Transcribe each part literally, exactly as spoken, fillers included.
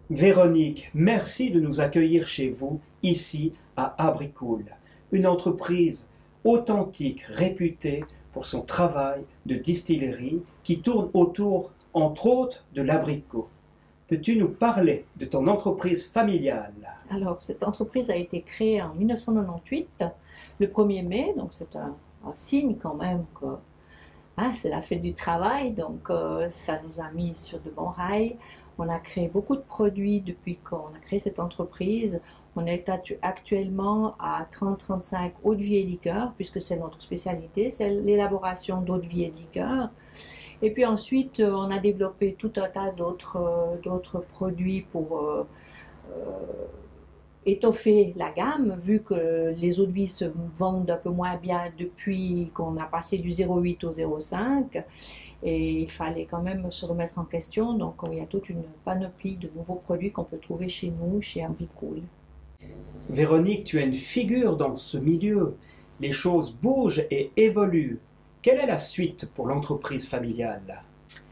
Véronique, merci de nous accueillir chez vous, ici à Abricoul, une entreprise authentique, réputée pour son travail de distillerie qui tourne autour, entre autres, de l'abricot. Peux-tu nous parler de ton entreprise familiale? Alors, cette entreprise a été créée en mille neuf cent quatre-vingt-dix-huit, le premier mai, donc c'est un, un signe quand même que hein, c'est la fête du travail, donc euh, ça nous a mis sur de bons rails. On a créé beaucoup de produits depuis qu'on a créé cette entreprise. On est actuellement à trente à trente-cinq eaux de vie et liqueurs, puisque c'est notre spécialité, c'est l'élaboration d'eau de vie et de liqueurs. Et puis ensuite, on a développé tout un tas d'autres d'autres produits pour euh, euh, étoffer la gamme, vu que les eaux de vie se vendent un peu moins bien depuis qu'on a passé du zéro virgule huit au zéro virgule cinq. Et il fallait quand même se remettre en question. Donc il y a toute une panoplie de nouveaux produits qu'on peut trouver chez nous, chez Abricoul. Véronique, tu es une figure dans ce milieu. Les choses bougent et évoluent. Quelle est la suite pour l'entreprise familiale?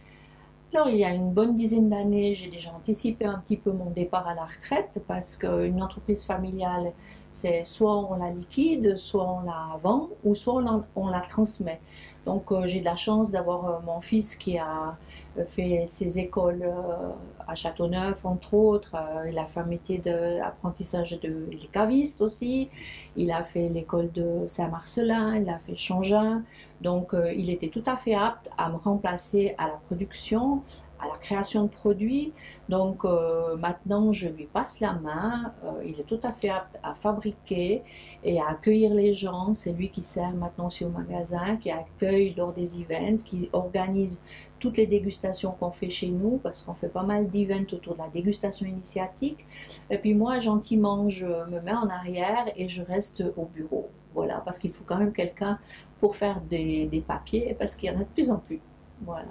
Alors, il y a une bonne dizaine d'années, j'ai déjà anticipé un petit peu mon départ à la retraite parce qu'une entreprise familiale, c'est soit on la liquide, soit on la vend ou soit on la, on la transmet. Donc, euh, j'ai de la chance d'avoir euh, mon fils qui a fait ses écoles euh, à Châteauneuf, entre autres. Euh, il a fait un métier d'apprentissage de, de caviste aussi. Il a fait l'école de Saint-Marcelin, il a fait Changin. Donc, euh, il était tout à fait apte à me remplacer à la production, à la création de produits. Donc, euh, maintenant, je lui passe la main. Euh, il est tout à fait apte à fabriquer et à accueillir les gens. C'est lui qui sert maintenant aussi au magasin, qui accueille lors des events, qui organise toutes les dégustations qu'on fait chez nous, parce qu'on fait pas mal d'events autour de la dégustation initiatique. Et puis moi, gentiment, je me mets en arrière et je reste au bureau. Voilà, parce qu'il faut quand même quelqu'un pour faire des, des papiers, parce qu'il y en a de plus en plus. Voilà.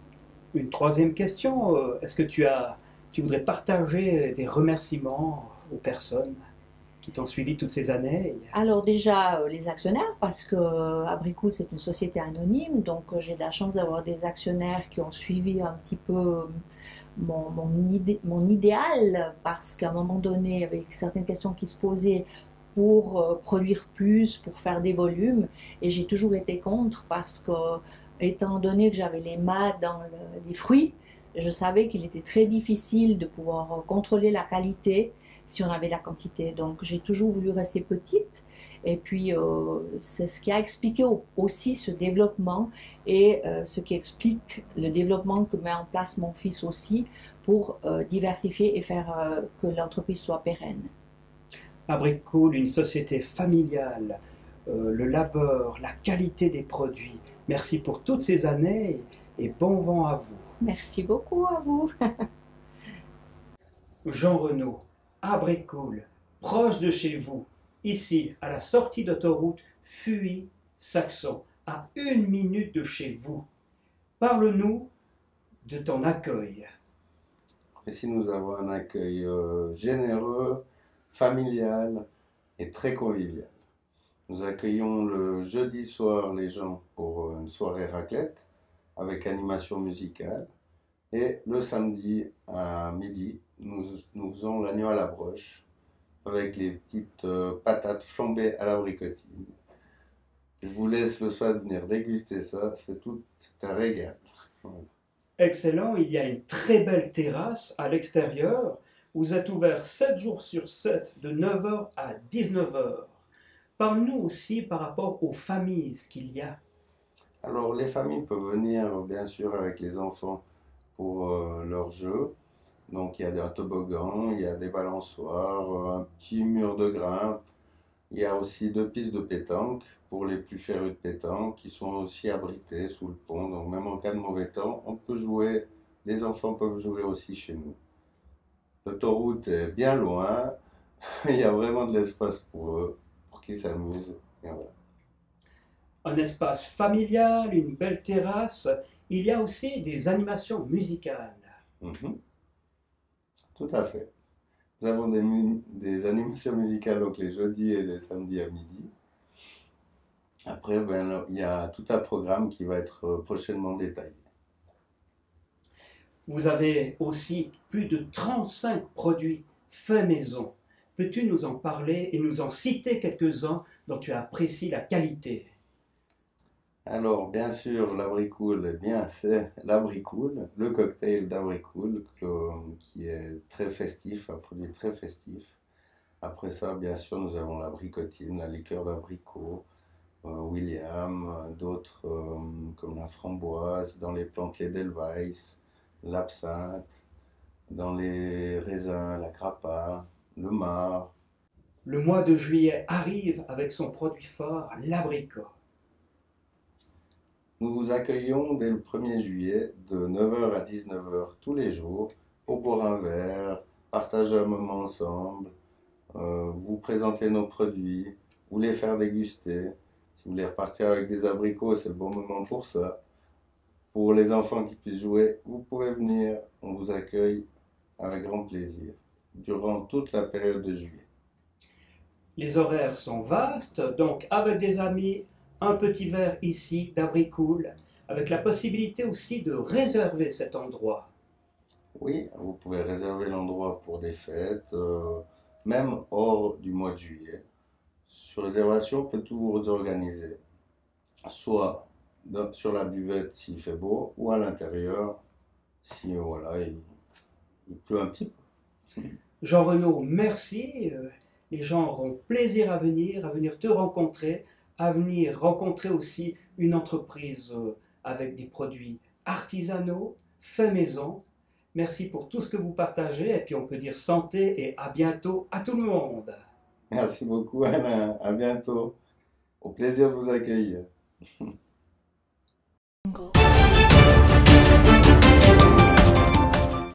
Une troisième question, euh, est-ce que tu as, tu voudrais partager des remerciements aux personnes qui t'ont suivi toutes ces années? Alors déjà, euh, les actionnaires, parce que euh, Abricoul, c'est une société anonyme, donc euh, j'ai de la chance d'avoir des actionnaires qui ont suivi un petit peu euh, mon, mon, idée, mon idéal, parce qu'à un moment donné, avec certaines questions qui se posaient, pour euh, produire plus, pour faire des volumes, et j'ai toujours été contre parce que, étant donné que j'avais les mains dans le, les fruits, je savais qu'il était très difficile de pouvoir contrôler la qualité si on avait la quantité. Donc j'ai toujours voulu rester petite, et puis euh, c'est ce qui a expliqué aussi ce développement et euh, ce qui explique le développement que met en place mon fils aussi pour euh, diversifier et faire euh, que l'entreprise soit pérenne. Abricoul, une société familiale, euh, le labeur, la qualité des produits. Merci pour toutes ces années et bon vent à vous. Merci beaucoup à vous. Jean Renaud, Abricoul, proche de chez vous, ici à la sortie d'autoroute Fuy-Saxon, à une minute de chez vous. Parle-nous de ton accueil. Ici, nous avons un accueil euh, généreux, familial et très convivial. Nous accueillons le jeudi soir les gens pour une soirée raclette avec animation musicale. Et le samedi à midi, nous, nous faisons l'agneau à la broche avec les petites euh, patates flambées à la bricotine. Je vous laisse le soir de venir déguster ça, c'est tout un régal. Voilà. Excellent, il y a une très belle terrasse à l'extérieur. Vous êtes ouvert sept jours sur sept, de neuf heures à dix-neuf heures. Parle-nous aussi par rapport aux familles, ce qu'il y a. Alors, les familles peuvent venir, bien sûr, avec les enfants pour euh, leurs jeux. Donc, il y a un toboggan, il y a des balançoires, un petit mur de grimpe. Il y a aussi deux pistes de pétanque pour les plus férus de pétanque qui sont aussi abritées sous le pont. Donc, même en cas de mauvais temps, on peut jouer, les enfants peuvent jouer aussi chez nous. L'autoroute est bien loin, il y a vraiment de l'espace pour eux, pour qu'ils s'amusent. Voilà. Un espace familial, une belle terrasse. Il y a aussi des animations musicales. Mm-hmm. Tout à fait. Nous avons des, des animations musicales donc les jeudis et les samedis à midi. Après, ben, il y a tout un programme qui va être prochainement détaillé. Vous avez aussi plus de trente-cinq produits faits maison. Peux-tu nous en parler et nous en citer quelques-uns dont tu apprécies la qualité? Alors, bien sûr, l'abricoule, eh bien, c'est l'abricoule, le cocktail d'abricoule que- qui est très festif, un produit très festif. Après ça, bien sûr, nous avons l'abricotine, la liqueur d'abricot, euh, William, euh, d'autres euh, comme la framboise, dans les plantes l'Edelweiss, l'absinthe, dans les raisins, la grappa, le marc. Le mois de juillet arrive avec son produit phare, l'abricot. Nous vous accueillons dès le premier juillet de neuf heures à dix-neuf heures tous les jours pour boire un verre, partager un moment ensemble, euh, vous présenter nos produits, vous les faire déguster. Si vous voulez repartir avec des abricots, c'est le bon moment pour ça. Pour les enfants qui puissent jouer, vous pouvez venir, on vous accueille avec grand plaisir durant toute la période de juillet. Les horaires sont vastes, donc avec des amis, un petit verre ici d'abricoule, avec la possibilité aussi de réserver cet endroit. Oui, vous pouvez réserver l'endroit pour des fêtes, euh, même hors du mois de juillet. Sur réservation, on peut tout vous organiser, soit dans- sur la buvette s'il fait beau, ou à l'intérieur si euh, voilà, il, il pleut un petit peu. Jean-Renaud, merci. Euh, Les gens auront plaisir à venir, à venir te rencontrer, à venir rencontrer aussi une entreprise euh, avec des produits artisanaux, faits maison. Merci pour tout ce que vous partagez et puis on peut dire santé et à bientôt à tout le monde. Merci beaucoup Alain, à bientôt. Au plaisir de vous accueillir.